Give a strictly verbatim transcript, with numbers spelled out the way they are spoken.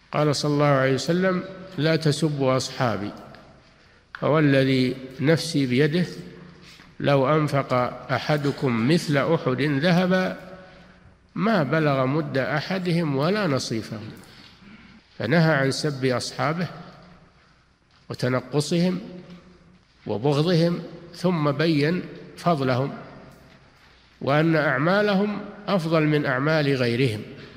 قال صلى الله عليه وسلم: لا تسبوا أصحابي، فوالذي نفسي بيده لو أنفق أحدكم مثل أحد ذهبا ما بلغ مد أحدهم ولا نصيفه. فنهى عن سب أصحابه وتنقصهم وبغضهم، ثم بين فضلهم وأن أعمالهم أفضل من أعمال غيرهم.